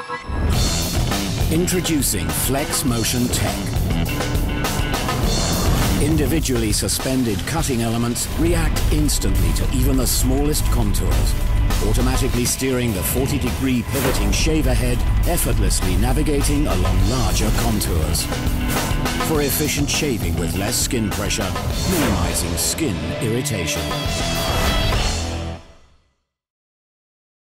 Introducing Flex Motion Tech. Individually suspended cutting elements react instantly to even the smallest contours, automatically steering the 40-degree pivoting shaver head, effortlessly navigating along larger contours. For efficient shaving with less skin pressure, minimizing skin irritation.